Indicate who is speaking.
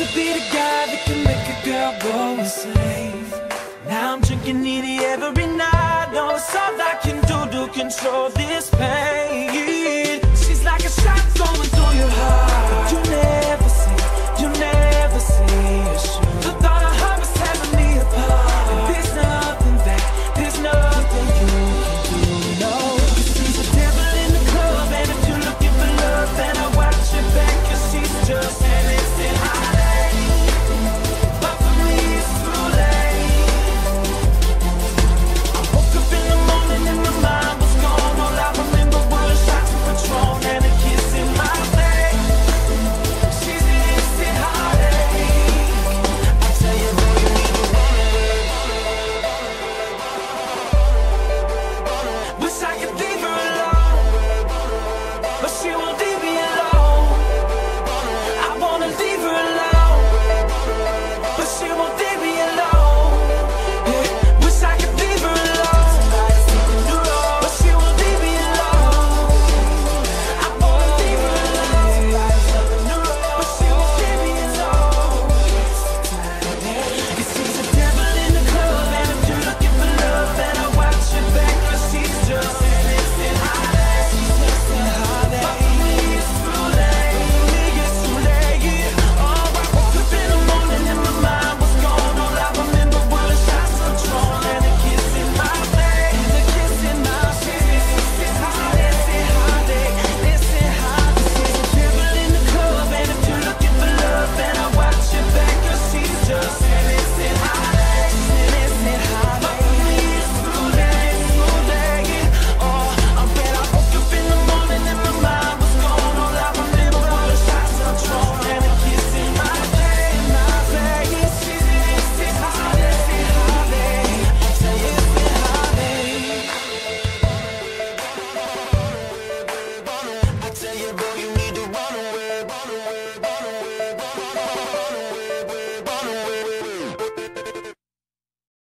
Speaker 1: be the guy that can make a girl go insane. Now I'm drinking it every night. No, it's all I can do to control this pain. She's like a shot going through your heart.